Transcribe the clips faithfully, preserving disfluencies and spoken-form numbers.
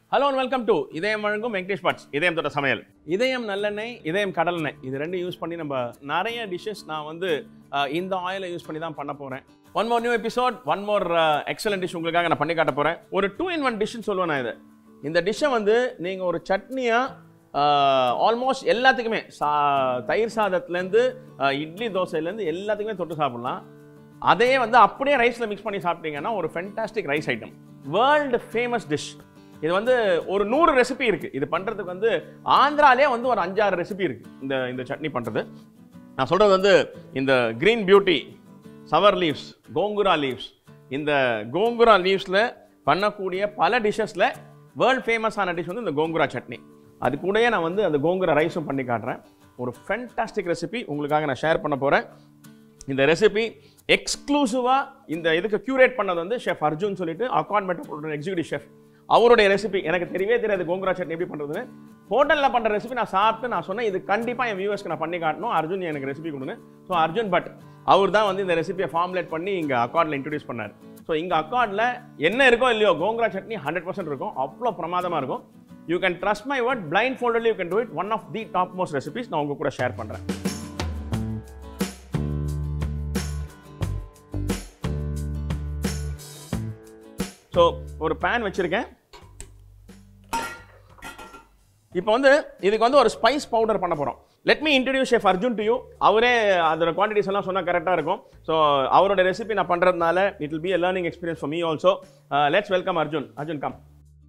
Hello and welcome to இதயம் வழங்கும் வெங்கடேஷ் பட்ஸ் இதயம் தொட்ட சமையல். இதயம் நல்லெண்ணெய், இதயம் கடலெண்ணெய் இது ரெண்டும் யூஸ் பண்ணி நம்ம நிறைய டிஷ்ஷஸ் நான் வந்து இந்த ஆயிலை யூஸ் பண்ணி தான் பண்ண போகிறேன். One more new episode, one more excellent dish உங்களுக்காக நான் பண்ணி காட்ட போகிறேன். ஒரு டூ இன் ஒன் டிஷ்ஷுன்னு சொல்லுவேன் நான் இது. இந்த டிஷ்ஷை வந்து நீங்கள் ஒரு சட்னியாக ஆல்மோஸ்ட் எல்லாத்துக்குமே சா தயிர் சாதத்துலேருந்து இட்லி தோசையிலேருந்து எல்லாத்துக்குமே தொட்டு சாப்பிட்லாம். அதே வந்து அப்படியே ரைஸில் மிக்ஸ் பண்ணி சாப்பிட்டீங்கன்னா ஒரு fantastic rice item. World famous dish. இது வந்து ஒரு நூறு ரெசிபி இருக்குது. இது பண்ணுறதுக்கு வந்து ஆந்திராலே வந்து ஒரு அஞ்சாறு ரெசிபி இருக்குது இந்த இந்த சட்னி பண்ணுறது. நான் சொல்கிறது வந்து இந்த green beauty, sour leaves, gongura leaves, இந்த கோங்குரா லீவ்ஸில் பண்ணக்கூடிய பல டிஷ்ஷஸில் வேர்ல்டு ஃபேமஸான டிஷ் வந்து இந்த கோங்குரா சட்னி. அது கூடயே நான் வந்து அந்த கோங்குரா ரைஸும் பண்ணி காட்டுறேன். ஒரு ஃபென்டாஸ்டிக் ரெசிபி உங்களுக்காக நான் ஷேர் பண்ண போகிறேன். இந்த ரெசிபி எக்ஸ்க்ளூசிவாக இந்த இதுக்கு க்யூரேட் பண்ணது வந்து ஷெஃப் அர்ஜுன் சொல்லிட்டு அக்கார்ட் மெட்ரோபாலிட்டன் எக்ஸிக்யூட்டிவ் ஷெஃப். அவருடைய ரெசிபி எனக்கு தெரியவே தெரியாது கோங்குரா சட்னி எப்படி பண்ணுறதுன்னு. ஹோட்டலில் பண்ணுற ரெசிபி நான் சாப்பிட்டு நான் சொன்னேன் இது கண்டிப்பாக என் வியூவர்ஸ்க்கு நான் பண்ணி காட்டணும், அர்ஜுன் எனக்கு ரெசிபி கொடுங்க. ஸோ அர்ஜுன் பட் அவர் தான் வந்து இந்த ரெசிபியை ஃபார்முலேட் பண்ணி இங்கே அக்கார்டில் இன்ட்ரடியூஸ் பண்ணார். ஸோ இங்கே அக்கார்டில் என்ன இருக்கோ இல்லையோ கோங்குரா சட்னி ஹண்ட்ரட் பர்சன்ட் இருக்கும், அவ்வளோ பிரமாதமாக இருக்கும். You can trust my word, blindfoldedly you can do it. One of the top most recipes நான் உங்க கூட ஷேர் பண்ணுறேன். ஸோ ஒரு பேன் வச்சுருக்கேன். இப்போ வந்து இதுக்கு வந்து ஒரு ஸ்பைஸ் பவுடர் பண்ண போகிறோம். Let me introduce chef Arjun to you. அவரே அதோட குவான்டிட்டிஸ் எல்லாம் சொன்னால் கரெக்டாக இருக்கும். ஸோ அவரோட ரெசிபி நான் பண்ணுறதுனால it will be a learning experience for me also. Let's welcome Arjun. Arjun come.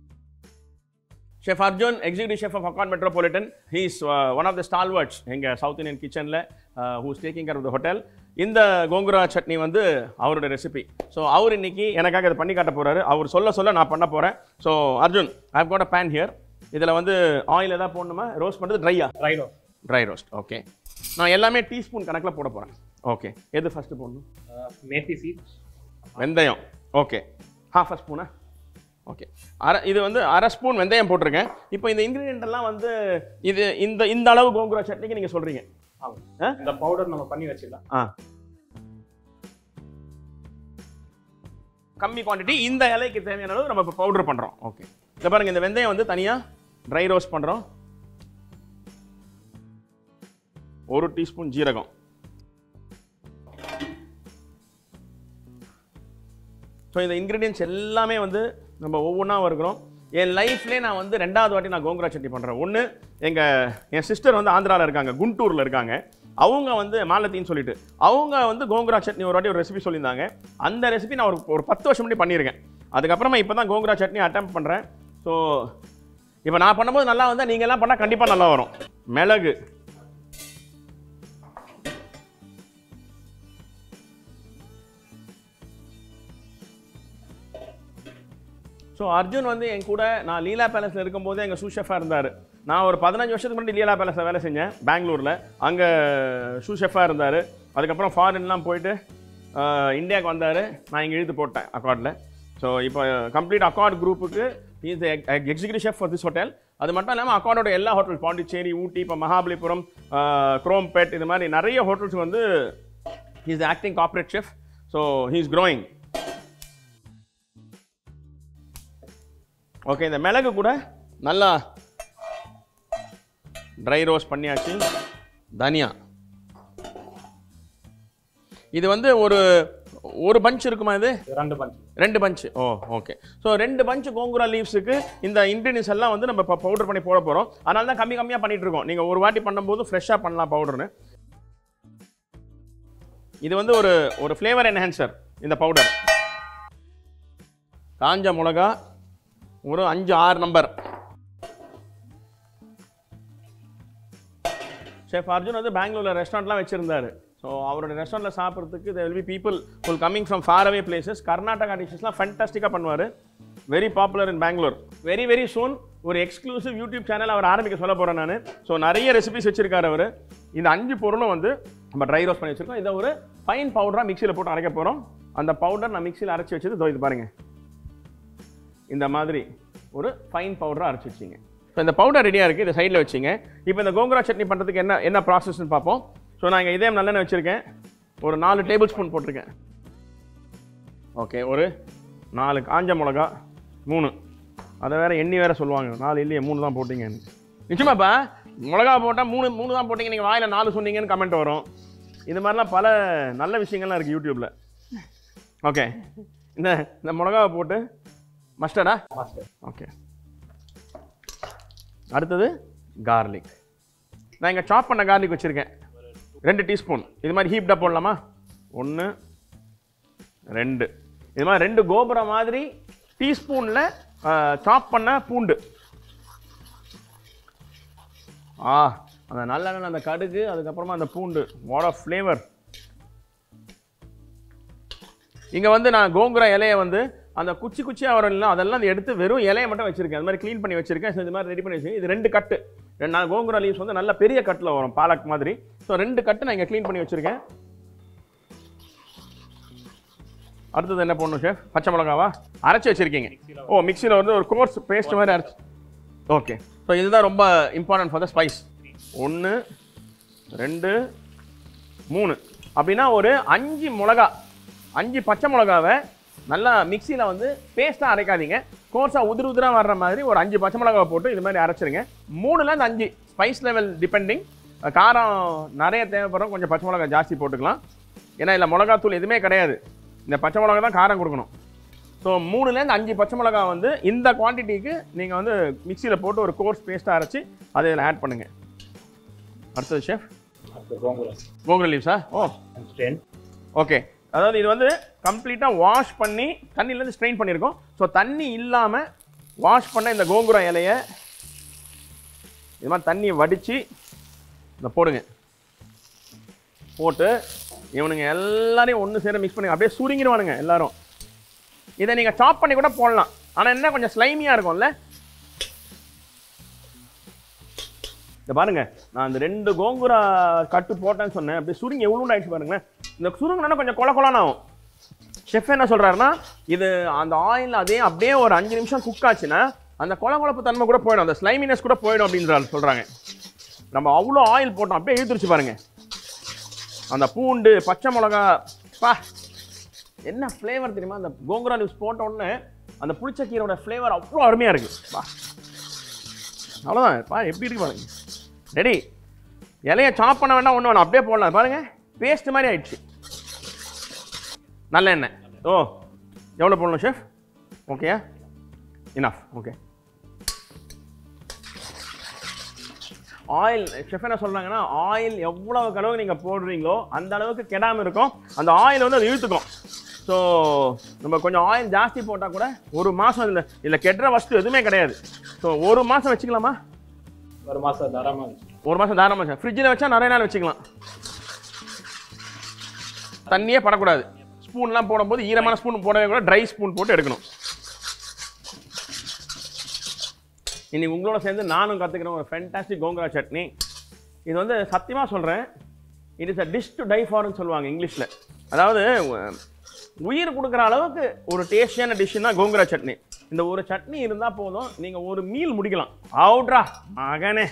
Chef Arjun, executive chef of Accord Metropolitan. He is one of the stalwarts எங்கள் சவுத் இந்தியன் கிச்சனில், who's taking care of the hotel. இந்த கோங்குரா சட்னி வந்து அவரோட recipe. So அவர் இன்னைக்கு எனக்காக இதை பண்ணி காட்ட போகிறாரு. அவர் சொல்ல சொல்ல நான் பண்ண போகிறேன். So Arjun, I have got a pan here. இதில் வந்து ஆயில் எதாவது போடணுமா? ரோஸ்ட் பண்ணுறது ட்ரையா? Dry roast. Dry roast. Okay. நான் எல்லாமே டீஸ்பூன் கணக்கில் போட போகிறேன். ஓகே. எது ஃபஸ்ட்டு போடணும்? மேத்தி சீட்ஸ், வெந்தயம். ஓகே. ஹாஃப் அ ஸ்பூனா? ஓகே. அரை இது வந்து அரை ஸ்பூன் வெந்தயம் போட்டிருக்கேன். இப்போ இந்த இன்க்ரீடியன்ட் எல்லாம் வந்து இது இந்த இந்த அளவு கோங்குரா சட்னிக்கு நீங்கள் சொல்கிறீங்க? ஆமாம். இந்த பவுடர் நம்ம பண்ணி வச்சிடலாம். ஆ, கம்மி குவான்டிட்டி. இந்த இலைக்கு தேவையான அளவு நம்ம இப்போ பவுடர் பண்ணுறோம். ஓகே. இதை பாருங்கள், இந்த வெந்தயம் வந்து தனியாக ட்ரை ரோஸ்ட் பண்ணுறோம். ஒரு டீஸ்பூன் ஜீரகம், ஸோ இந்த இன்க்ரீடியன்ஸ் எல்லாமே வந்து நம்ம ஒவ்வொன்றா இருக்கிறோம். என் லைஃப்லேயே நான் வந்து ரெண்டாவது வாட்டி நான் கோங்குரா சட்னி பண்ணுறேன். ஒன்று எங்கள் என் சிஸ்டர் வந்து ஆந்திராவில் இருக்காங்க, குண்டூரில் இருக்காங்க. அவங்க வந்து மாலத்தின்னு சொல்லிட்டு அவங்க வந்து கோங்குரா சட்னி ஒரு வாட்டி ஒரு ரெசிபி சொல்லியிருந்தாங்க. அந்த ரெசிபி நான் ஒரு ஒரு பத்து வருஷம் முன்னாடி பண்ணியிருக்கேன். அதுக்கப்புறமா இப்போ தான் கோங்குரா சட்னி அட்டெம்ப்ட் பண்ணுறேன். ஸோ இப்போ நான் பண்ணும்போது நல்லா வந்தால் நீங்கள் எல்லாம் பண்ணால் கண்டிப்பாக நல்லா வரும். மிளகு, ஸோ அர்ஜுன் வந்து என் கூட நான் லீலா பேலஸில் இருக்கும்போது எங்கள் சூ ஷெஃபாக இருந்தார். நான் ஒரு பதினஞ்சு வருஷத்துக்கு முன்னாடி லீலா பேலஸில் வேலை செஞ்சேன் பெங்களூரில். அங்கே சூ ஷெஃபாக இருந்தார். அதுக்கப்புறம் ஃபாரின்லாம் போயிட்டு இந்தியாவுக்கு வந்தார். நான் இங்கே இழுத்து போட்டேன் அக்கார்டில். ஸோ இப்போ கம்ப்ளீட் அக்கார்ட் குரூப்புக்கு is executive chef for this hotel. அது மட்டும் இல்லாமல் அக்கார்டோட எல்லா ஹோட்டல், பாண்டிச்சேரி, ஊட்டி, இப்போ மகாபலிபுரம், குரோம்பேட், இது மாதிரி நிறைய ஹோட்டல்ஸ் வந்து he is acting corporate chef. So he is growing. Okay. இந்த மிளகு கூட நல்லா ட்ரை ரோஸ்ட் பண்ணியாச்சு. தனியா இது வந்து ஒரு ஒரு பஞ்ச் இருக்குமா? இது ரெண்டு பஞ்ச். ரெண்டு பஞ்ச். Oh, okay. ஸோ ரெண்டு பஞ்ச் கோங்குரா லீவ்ஸுக்கு இந்த இன்க்ரீடியன்ஸ் எல்லாம் வந்து நம்ம இப்போ பவுடர் பண்ணி போட போகிறோம். அதனால தான் கம்மி கம்மியாக பண்ணிட்டு இருக்கோம். நீங்கள் ஒரு வாட்டி பண்ணும்போது ஃப்ரெஷ்ஷாக பண்ணலாம் பவுடர்னு. இது வந்து ஒரு ஒரு ஃப்ளேவர் என்ஹான்சர் இந்த பவுடர். காஞ்ச மிளகா ஒரு அஞ்சு ஆறு நம்பர். ஷெஃப் அர்ஜுன் வந்து பெங்களூரில் ரெஸ்டாரண்ட்லாம் வச்சுருந்தார். ஸோ அவரோட ரெஸ்டாரண்ட்டில் சாப்பிட்றதுக்கு there will be people who will coming from far away places. Karnataka டிஷ்ஷஸ்லாம் ஃபேண்டாஸ்டிக்காக பண்ணுவார். Very popular in Bangalore. Very very soon ஒரு எக்ஸ்க்ளூசிவ் யூடியூப் சேனல் அவர் ஆரம்பிக்க சொல்ல போகிறேன் நான். ஸோ நிறைய ரெசிபிஸ் வச்சுருக்காரு அவர். இந்த அஞ்சு பொருளும் வந்து நம்ம ட்ரை ரோஸ்ட் பண்ணி வச்சுருக்கோம். இதை ஒரு ஃபைன் பவுடராக மிக்சியில் போட்டு அரைக்க போகிறோம். அந்த பவுடர் நான் மிக்சியில் அரைச்சி வச்சது இதோ இது பாருங்கள். இந்த மாதிரி ஒரு ஃபைன் பவுடராக அரைச்சி வச்சிங்க. இப்போ இந்த பவுடர் ரெடியாக இருக்குது. இதை சைடில் வச்சிங்க. இப்போ இந்த கோங்குரா சட்னி பண்ணுறதுக்கு என்ன என்ன ப்ராசஸ்ன்னு பார்ப்போம். ஸோ நான் இங்கே இதயம் நல்லெண்ணெய் வச்சுருக்கேன். ஒரு நாலு டேபிள் ஸ்பூன் போட்டிருக்கேன். ஓகே. ஒரு நாலு காஞ்ச மிளகா, மூணு அதை வேற எண்ணி வேற சொல்லுவாங்க, நாலு இல்லையே மூணு தான் போட்டிங்கன்னு. நிச்சயமாப்பா மிளகா போட்டால் மூணு மூணு தான் போட்டிங்க, நீங்கள் வாயில் நாலு சொன்னீங்கன்னு கமெண்ட் வரும். இது மாதிரிலாம் பல நல்ல விஷயங்கள்லாம் இருக்குது யூடியூப்பில். ஓகே, இந்த இந்த மிளகாவை போட்டு மஸ்டர்டா மஸ்டர்ட். ஓகே, அடுத்தது கார்லிக். நான் இங்கே சாப் பண்ண கார்லிக் வச்சுருக்கேன், ரெண்டு டீஸ்பூன். இது மாதிரி ஹீப்டாக போடலாமா? ஒன்று ரெண்டு, இது மாதிரி ரெண்டு கோபுரம் மாதிரி டீஸ்பூனில் சாப் பண்ண பூண்டு. ஆ, அந்த நல்லெண்ணெய், அந்த கடுகு, அதுக்கப்புறமா அந்த பூண்டு, வாட் ஆஃப் ஃப்ளேவர். இங்கே வந்து நான் கோங்குரா இலையை வந்து அந்த குச்சி குச்சியாக வரும் இல்லை, அதெல்லாம் எடுத்து வெறும் இலையை மட்டும் வச்சுருக்கேன். அது மாதிரி க்ளீன் பண்ணி வச்சுருக்கேன். ஸோ இது மாதிரி ரெடி பண்ணி வச்சுருக்கேன். இது ரெண்டு கட்டு, ரெண்டு நான் கோங்குரா லீவ்ஸ் வந்து நல்ல பெரிய கட்டில் வரும், பாலக் மாதிரி. ஸோ ரெண்டு கட்டு நான் இங்கே க்ளீன் பண்ணி வச்சுருக்கேன். அடுத்தது என்ன பண்ணணும் ஷெஃப்? பச்சை மிளகாவா அரைச்சி வச்சுருக்கீங்க? ஓ, மிக்சியில் வந்து ஒரு கோர்ஸ் பேஸ்ட் மாதிரி அரைச்சி. ஓகே, ஸோ இதுதான் ரொம்ப இம்பார்ட்டன்ட் ஃபார் த ஸ்பைஸ். ஒன்று ரெண்டு மூணு அப்படின்னா ஒரு அஞ்சு மிளகா, அஞ்சு பச்சை மிளகாவை நல்லா மிக்சியில் வந்து பேஸ்ட்டாக அரைக்காதீங்க, கோர்ஸாக உதிர் உதிராக வர்ற மாதிரி ஒரு அஞ்சு பச்சை மிளகாவை போட்டு இது மாதிரி அரைச்சிருங்க. மூணுலேருந்து அஞ்சு, ஸ்பைஸ் லெவல் டிபெண்டிங். காரம் நிறைய தேவைப்படும், கொஞ்சம் பச்சை மிளகா ஜாஸ்தி போட்டுக்கலாம். ஏன்னா இல்லை மிளகாத்தூள் எதுவுமே கிடையாது, இந்த பச்சை மிளகா தான் காரம் கொடுக்கணும். ஸோ மூணுலேருந்து அஞ்சு பச்சை மிளகா வந்து இந்த குவான்டிட்டிக்கு நீங்கள் வந்து மிக்சியில் போட்டு ஒரு கோர்ஸ் பேஸ்ட்டாக அரைச்சி அதை இதில் ஆட் பண்ணுங்கள். அடுத்தது ஷெஃப் கோங்குரா லீவ்ஸா? ஓ ஓகே, அதாவது இது வந்து கம்ப்ளீட்டாக வாஷ் பண்ணி தண்ணியிலேருந்து ஸ்ட்ரெயின் பண்ணியிருக்கோம். ஸோ தண்ணி இல்லாமல் வாஷ் பண்ண இந்த கோங்குரா இலையை இது மாதிரி தண்ணியை வடித்து இந்த போடுங்க. போட்டு இவனுங்க எல்லாரையும் ஒன்று சேர மிக்ஸ் பண்ணி அப்படியே சுருங்கிடுவானுங்க எல்லாரும். இதை நீங்கள் சாப் பண்ணி கூட போடலாம், ஆனால் என்ன கொஞ்சம் ஸ்லைமியாக இருக்கும்ல. இதை பாருங்க, நான் இந்த ரெண்டு கோங்குரா கட்டு போட்டேன்னு சொன்னேன், அப்படியே சுருங்கி எவ்வளோ ஆயிடுச்சு பாருங்களேன். இந்த சுருங்கினா கொஞ்சம் கொல கொலான்னு ஆகும். ஷெஃப் என்ன சொல்கிறாருன்னா, இது அந்த ஆயில் அதே அப்படியே ஒரு அஞ்சு நிமிஷம் குக் ஆச்சுன்னா அந்த கொல கொலப்பு தன்மை கூட போயிடும், அந்த ஸ்லைமினஸ் கூட போயிடும் அப்படின்னு சொல்கிறாங்க. நம்ம அவ்வளோ ஆயில் போட்டோம், அப்படியே இழுத்துருச்சு பாருங்க. அந்த பூண்டு பச்சை மிளகா, பா என்ன ஃப்ளேவர் தெரியுமா? அந்த கோங்குரா லீவ்ஸ் போட்ட உடனே அந்த புளிச்சக்கீரோட ஃப்ளேவர் அவ்வளோ அருமையாக இருக்குது. பா அவ்வளோதான், பா எப்படி இருக்கு பாருங்க. ரெடி, இலையை சாப் பண்ண வேண்டாம், ஒன்று வேணும், அப்படியே போடலாம். பாருங்க பேஸ்ட் மாதிரி ஆயிடுச்சு. நல்ல எண்ணெய். ஓ, எவ்வளோ போடணும் ஷெஃப்? ஓகேயா, இனஃப். ஓகே, ஆயில் ஷெஃப் என்ன சொல்கிறாங்கன்னா, ஆயில் எவ்வளவு அளவுக்கு நீங்கள் போடுறீங்களோ அந்த அளவுக்கு கெடாமல் இருக்கும், அந்த ஆயில் வந்து அது இழுத்துக்கும். ஸோ நம்ம கொஞ்சம் ஆயில் ஜாஸ்தி போட்டால் கூட ஒரு மாதம் இல்லை இல்லை கெட்டுற வஸ்து எதுவுமே கிடையாது. ஸோ ஒரு மாதம் வச்சுக்கலாமா? ஒரு மாதம் தாராளமாக வச்சு ஒரு மாதம் தாராளமாக வச்சு ஃப்ரிட்ஜில் வச்சா நிறைய நாள் வச்சுக்கலாம். தண்ணியே படக்கூடாது. ஸ்பூன்லாம் போடும்போது ஈரமான ஸ்பூன் போடவே கூட ட்ரை ஸ்பூன் போட்டு எடுக்கணும். இன்னைக்கு உங்களோட சேர்ந்து நானும் கற்றுக்கிறேன் ஒரு ஃபேண்டாஸ்டிக் கோங்குரா சட்னி. இது வந்து சத்தியமாக சொல்கிறேன், it is a dish to die ஃபார்னு சொல்லுவாங்க இங்கிலீஷில். அதாவது உயிர் கொடுக்குற அளவுக்கு ஒரு டேஸ்டியான டிஷ்ஷுன்னா கோங்குரா சட்னி. இந்த ஒரு சட்னி இருந்தால் போதும், நீங்கள் ஒரு மீல் முடிக்கலாம். அவுட்ரா மகனே.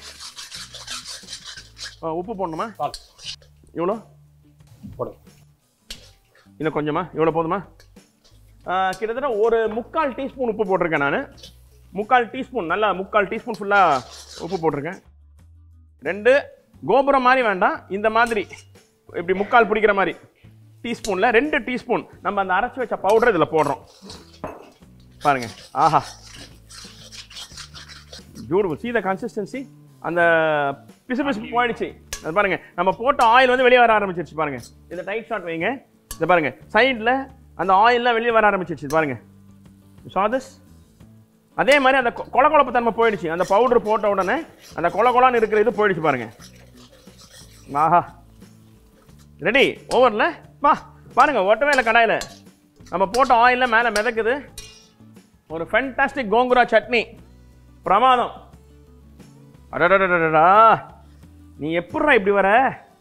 உப்பு போடணுமா? இவ்வளோ போடும். இன்னும் கொஞ்சமா? இவ்வளோ போதுமா? கிட்டத்தட்ட ஒரு முக்கால் டீஸ்பூன் உப்பு போட்டிருக்கேன் நான். முக்கால் டீஸ்பூன், நல்லா முக்கால் டீஸ்பூன் ஃபுல்லாக உப்பு போட்டிருக்கேன். ரெண்டு கோபுரம் மாதிரி வேண்டாம், இந்த மாதிரி இப்படி முக்கால் பிடிக்கிற மாதிரி டீஸ்பூனில் ரெண்டு டீஸ்பூன் நம்ம அந்த அரைச்சி வச்ச பவுடர் இதில் போடுறோம். பாருங்க, ஆஹா பியூட்டிஃபுல். சீ த கன்சிஸ்டன்சி, அந்த பிசு பிசு போயிடுச்சு. அது பாருங்க, நம்ம போட்ட ஆயில் வந்து வெளியே வர ஆரம்பிச்சிருச்சு பாருங்க. இதை டைட் ஷாட் வைங்க. இதை பாருங்க, சைடில் அந்த ஆயில்லாம் வெளியே வர ஆரம்பிச்சிருச்சு பாருங்க. சாதஸ் அதே மாதிரி அந்த கொல கொலப்பு தன்மை போயிடுச்சு. அந்த பவுடர் போட்ட உடனே அந்த கொல கொலான்னு இருக்கிற இது போயிடுச்சு பாருங்க. ஆஹா, ரெடி ஓவரில் பா பாருங்க, ஒட்டவே இல்லை கடாயில். நம்ம போட்ட ஆயிலில் மேலே மிதக்குது. ஒரு ஃபேண்டாஸ்டிக் கோங்குரா சட்னி, பிரமாதம். அடடடடடா, நீ எப்படிடா இப்படி வர?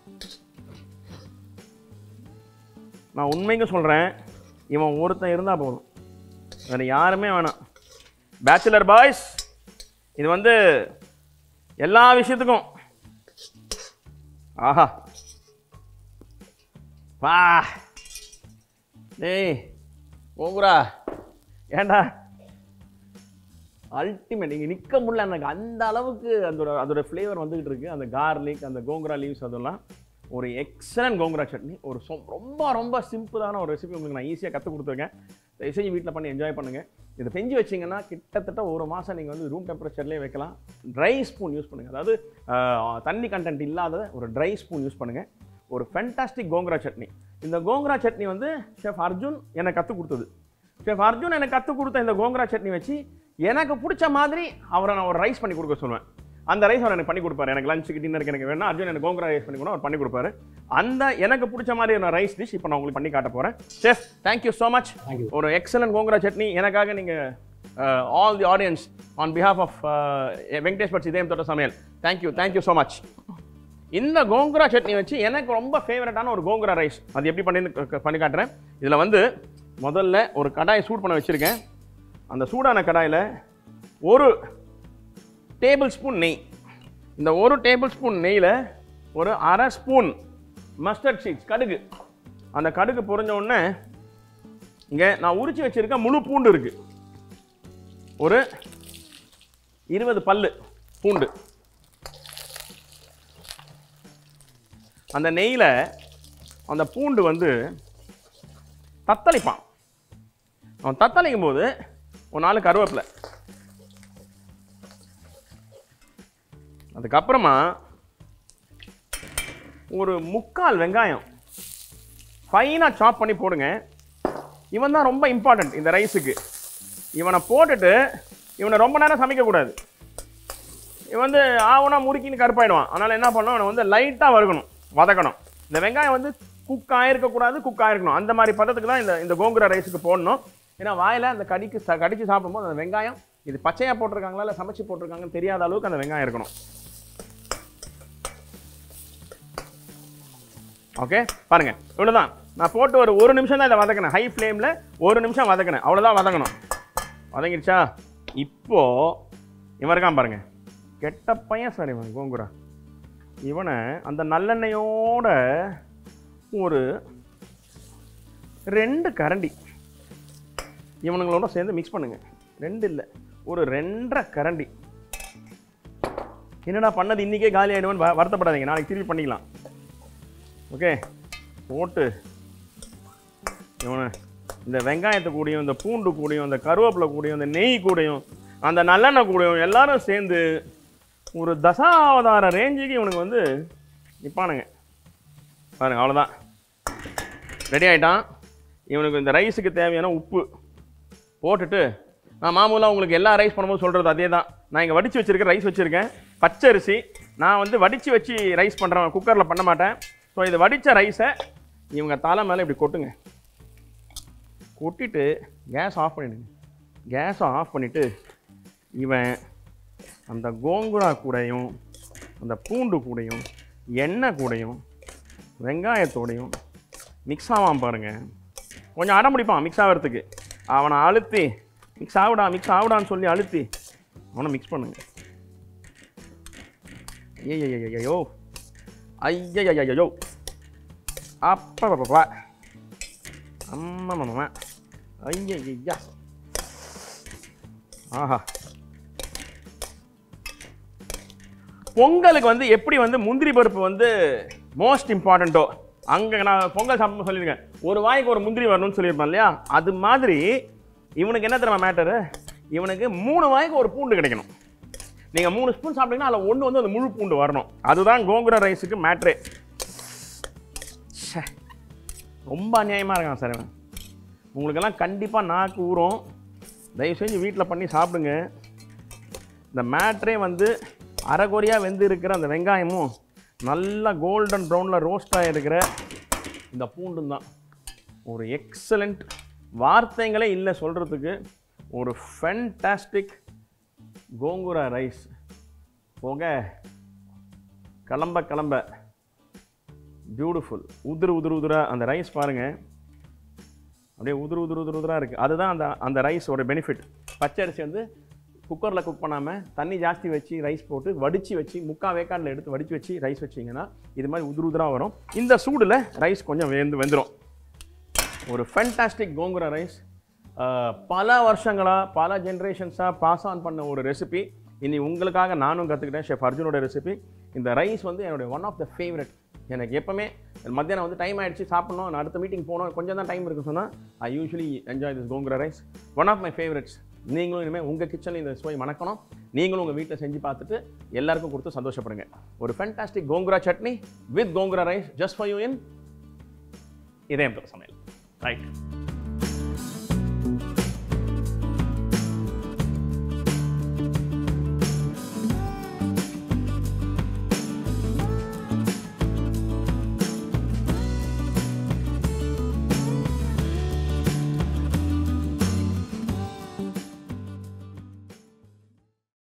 நான் உண்மைங்க சொல்கிறேன், இவன் ஒருத்தன் இருந்தால் போதும், வேறு யாருமே வேணாம். பேச்சுலர் பாய்ஸ், இது வந்து எல்லா விஷயத்துக்கும். ஆஹா, வா டேய் கோங்குரா, ஏண்டா அல்டிமேட். நீங்கள் நிற்க முடியல எனக்கு, அந்த அளவுக்கு அதோட அதோட ஃப்ளேவர் வந்துகிட்டு இருக்குது. அந்த கார்லிக், அந்த கோங்குரா லீவ்ஸ், அதெல்லாம் ஒரு எக்ஸலண்ட் கோங்குரா சட்னி. ஒரு சொ ரொம்ப ரொம்ப சிம்பிளான ஒரு ரெசிபி உங்களுக்கு நான் ஈஸியாக கற்றுக் கொடுத்துருக்கேன். தயவுசெய்து வீட்டில் பண்ணி என்ஜாய் பண்ணுங்கள். இதை செஞ்சு வச்சிங்கன்னா கிட்டத்தட்ட ஒரு மாதம் நீங்கள் வந்து ரூம் டெம்பரேச்சர்லேயே வைக்கலாம். ட்ரை ஸ்பூன் யூஸ் பண்ணுங்கள், அதாவது தண்ணி கண்டென்ட் இல்லாத ஒரு ட்ரை ஸ்பூன் யூஸ் பண்ணுங்கள். ஒரு ஃபென்டாஸ்டிக் கோங்குரா சட்னி. இந்த கோங்குரா சட்னி வந்து ஷெஃப் அர்ஜுன் எனக்கு கற்றுக் கொடுத்தது. ஷெஃப் அர்ஜுன் எனக்கு கற்றுக் கொடுத்த இந்த கோங்குரா சட்னி வச்சு எனக்கு பிடிச்ச மாதிரி அவரை நான் ஒரு ரைஸ் பண்ணி கொடுக்க சொல்லுவேன். அந்த ரைஸ் அவர் எனக்கு பண்ணி கொடுப்பாரு. எனக்கு லஞ்சுக்கு டின்னருக்கு எனக்கு வேணும், அர்ஜுன் எனக்கு கோங்குரா ரைஸ் பண்ணி கொடுக்கணும், அவர் பண்ணி கொடுப்பாரு. அந்த எனக்கு பிடிச்ச மாதிரி நான் ரைஸ் டிஷ் இப்போ நான் உங்களுக்கு பண்ணி காட்ட போகிறேன். Chef, thank you so much. ஒரு எக்ஸலண்ட் கோங்குரா சட்னி எனக்காக நீங்கள் all the audience on behalf of Venkatesh Bhat's இதயம் தொட்ட சமையல், தேங்க்யூ தேங்க்யூ ஸோ மச். இந்த கோங்குரா சட்னி வச்சு எனக்கு ரொம்ப ஃபேவரட்டான ஒரு கோங்குரா ரைஸ் அது எப்படி பண்ணி பண்ணி காட்டுறேன். இதில் வந்து முதல்ல ஒரு கடாயை சூட் பண்ண வச்சுருக்கேன். அந்த சூடான கடாயில் ஒரு டேபிள் ஸ்பூன் நெய், இந்த ஒரு டேபிள் ஸ்பூன் நெய்யில் ஒரு அரை ஸ்பூன் மஸ்டர்ட் சீட்ஸ், கடுகு. அந்த கடுகு பொரிஞ்ச உடனே இங்கே நான் உரிச்சு வச்சுருக்க முழு பூண்டு இருக்குது, ஒரு இருபது பல்லு பூண்டு. அந்த நெய்யில் அந்த பூண்டு வந்து தத்தளிப்பான். அவன் தத்தளிக்கும் போது ஒரு நாலு கருவேப்பிலை, அதுக்கப்புறமா ஒரு முக்கால் வெங்காயம் ஃபைனாக சாப் பண்ணி போடுங்க. இவன் தான் ரொம்ப இம்பார்ட்டன்ட் இந்த ரைஸுக்கு. இவனை போட்டுட்டு இவனை ரொம்ப நேரம் சமைக்கக்கூடாது. இவன் வந்து ஆவனா முறுக்கின்னு கருப்பாயிடுவான். அதனால் என்ன பண்ணணும், அவனை வந்து லைட்டாக வறுக்கணும், வதக்கணும். இந்த வெங்காயம் வந்து குக் ஆகிருக்கக்கூடாது, குக் ஆகிருக்கணும். அந்த மாதிரி பதத்துக்கு தான் இந்த இந்த கோங்குரா ரைஸுக்கு போடணும். ஏன்னா வாயில் அந்த கடிக்கு கடிச்சு சாப்பிடும்போது அந்த வெங்காயம் இது பச்சையாக போட்டிருக்காங்களா இல்லை சமைச்சு போட்டிருக்காங்கன்னு தெரியாத அளவுக்கு அந்த வெங்காயம் இருக்கணும். ஓகே, பாருங்க, இவ்வளோதான். நான் போட்டு ஒரு ஒரு நிமிஷம் தான் இதை வதக்கினேன். ஹை ஃப்ளேமில் ஒரு நிமிஷம் வதக்கினேன், அவ்வளோதான் வதக்கணும். வதங்கிடுச்சா? இப்போ இவன் இருக்கான் பாருங்க, கெட்ட பையன் சார் இவன் கோங்குரா. இவனை அந்த நல்லெண்ணெயோட ஒரு ரெண்டு கரண்டி இவனுங்களோட சேர்ந்து மிக்ஸ் பண்ணுங்க. ரெண்டு இல்லை, ஒரு ரெண்டரை கரண்டி. என்னடா பண்ணது இன்றைக்கே காலி ஆகிடுவேன்னு வருத்தப்படாதீங்க, நாளைக்கு திருப்பி பண்ணிக்கலாம். ஓகே, போட்டு இவனை இந்த வெங்காயத்தை கூடயும், இந்த பூண்டு கூடயும், இந்த கருவேப்பிலை கூடயும், இந்த நெய் கூடயும், அந்த நல்லெண்ணெய் கூடயும் எல்லாரும் சேர்ந்து ஒரு தசாவதார ரேஞ்சுக்கு இவனுக்கு வந்து நிற்பானுங்க பாருங்க. அவ்வளோதான், ரெடி ஆகிட்டான். இவனுக்கு இந்த ரைஸுக்கு தேவையான உப்பு போட்டுட்டு, நான் மாமூலாக உங்களுக்கு எல்லா ரைஸ் பண்ணும்போது சொல்கிறது அதே தான். நான் இங்கே வடித்து வச்சுருக்கேன், ரைஸ் வச்சுருக்கேன், பச்சரிசி. நான் வந்து வடித்து வச்சு ரைஸ் பண்ணுறேன், குக்கரில் பண்ண மாட்டேன். ஸோ இது வடித்த ரைஸை இவங்க தலை மேலே இப்படி கொட்டுங்க. கொட்டிட்டு கேஸ் ஆஃப் பண்ணிவிடுங்க. கேஸை ஆஃப் பண்ணிவிட்டு இவன் அந்த கோங்குரா கூடையும், அந்த பூண்டு கூடையும், எண்ணெய் கூடையும், வெங்காயத்தோடையும் மிக்ஸ் ஆகாமல் பாருங்கள். கொஞ்சம் அடம் பிடிப்பான் மிக்ஸ் ஆகிறதுக்கு. அவனை அழுத்தி மிக்ஸ் ஆகுடா மிக்ஸ் ஆகுடான்னு சொல்லி அழுத்தி அவனை மிக்ஸ் பண்ணுங்க. ஐயோ ஐயோ அப்பா அம்மா ஐயா ஆஹா. பொங்கலுக்கு வந்து எப்படி வந்து முந்திரி பருப்பு வந்து மோஸ்ட் இம்பார்ட்டண்ட்டோ, அங்கே நான் பொங்கல் சாப்பிட்டு சொல்லியிருக்கேன், ஒரு வாய்க்கு ஒரு முந்திரி வரணும்னு சொல்லியிருப்பேன் இல்லையா? அது மாதிரி இவனுக்கு என்ன தெரியுமா மேட்டரு, இவனுக்கு மூணு வாய்க்கு ஒரு பூண்டு கிடைக்கணும். நீங்கள் மூணு ஸ்பூன் சாப்பிட்டீங்கன்னா அதில் ஒன்று வந்து அந்த முழு பூண்டு வரணும். அதுதான் கோங்குரா ரைஸுக்கு மேட்ரே. ரொம்ப அநியாயமாக இருக்கான் சார் இவன். உங்களுக்கெல்லாம் கண்டிப்பாக நாக்கு ஊறும். தயவு செஞ்சு வீட்டில் பண்ணி சாப்பிடுங்க. இந்த மேட்ரே வந்து அரைகுறையாக வெந்து இருக்கிற அந்த வெங்காயமும் நல்லா கோல்டன் ப்ரௌனில் ரோஸ்ட் ஆகிருக்கிற இந்த பூண்டும் தான். ஒரு எக்ஸலண்ட், வார்த்தைங்களே இல்லை சொல்கிறதுக்கு. ஒரு ஃபென்டாஸ்டிக் கோங்குரா ரைஸ். போக கிளம்ப கிளம்ப பியூட்டிஃபுல். உதிரு உதிரு உதிரா அந்த ரைஸ் பாருங்கள், அப்படியே உதிரு உதிரு உதிரு உதிராக இருக்குது. அதுதான் அந்த அந்த ரைஸோட பெனிஃபிட். பச்சை அரிசி வந்து குக்கரில் குக் பண்ணாமல் தண்ணி ஜாஸ்தி வச்சு ரைஸ் போட்டு வடித்து வச்சு முக்கால் வேக்காட்டில் எடுத்து வடித்து வச்சு ரைஸ் வச்சிங்கன்னா இது மாதிரி உதிரு உதிராக வரும். இந்த சூடில் ரைஸ் கொஞ்சம் வெந்து வெந்துடும். ஒரு ஃபென்டாஸ்டிக் கோங்குரா ரைஸ். அஹ், பல வருஷங்களாக பல ஜென்ரேஷன்ஸாக பாஸ் ஆன் பண்ண ஒரு ரெசிபி இனி உங்களுக்காக நானும் கற்றுக்கிட்டேன். ஷெஃப் அர்ஜுனோட ரெசிபி. இந்த ரைஸ் வந்து என்னுடைய ஒன் ஆஃப் த ஃபேவரட். எனக்கு எப்பவுமே மத்தியானம் வந்து டைம் ஆகிடுச்சு சாப்பிட்ணும், நான் அடுத்த மீட்டிங் போகணும், கொஞ்சம் தான் டைம் இருக்குன்னு சொன்னால் I usually enjoy this gongura rice. One of my favourites. நீங்களும் இனிமேல் உங்கள் கிச்சனில் இந்த சுவை மணக்கணும். நீங்களும் உங்கள் வீட்டில் செஞ்சு பார்த்துட்டு எல்லாருக்கும் கொடுத்து சந்தோஷப்படுங்க. ஒரு fantastic gongura chutney with gongura rice just for you in இதயம் தொட்ட சமையல். ரைட்.